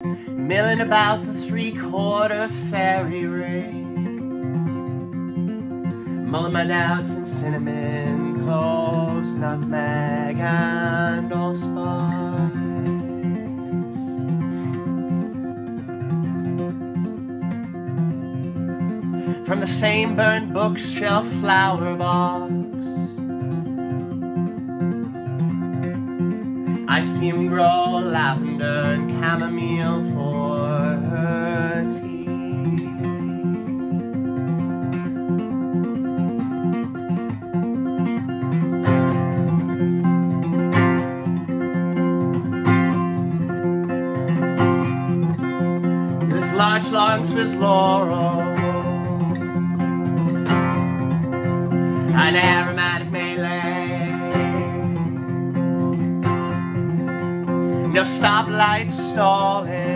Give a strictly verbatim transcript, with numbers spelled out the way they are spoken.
milling about the three-quarter fairy ring, mulling my nuts and cinnamon, cloves, nutmeg, and allspice. From the same burnt bookshelf flower box, I see him grow lavender and chamomile for her tea. There's large lungs for his laurel, an aromatic melee, no stoplights stalling,